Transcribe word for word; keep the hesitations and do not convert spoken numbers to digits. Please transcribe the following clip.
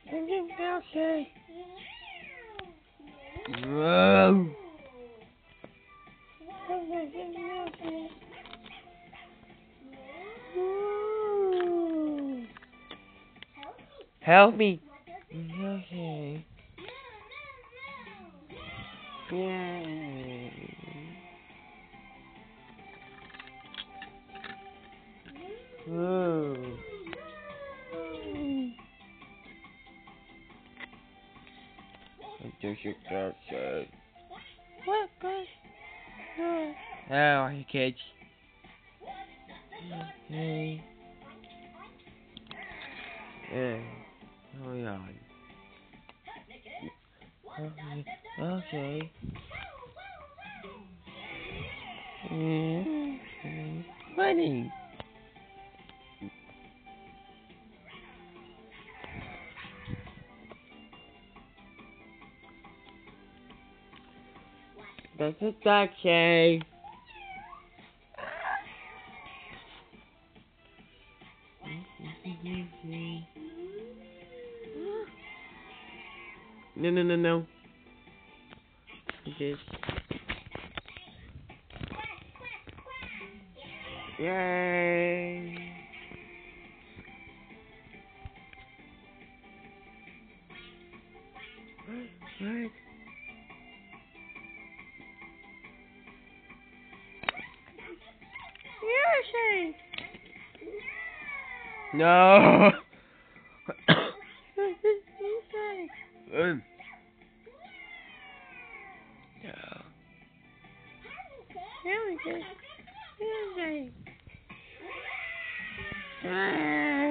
Okay. Whoa. Help me. Okay. Yay. Whoa. There's your outside. What? What? How are you, kids? Hey. Yeah. Oh, yeah. Okay. Okay. Mm. Funny. That's a taxi. No, no, no, no. This. Yay. What? Yes. No. um. No. Here we go. Yes.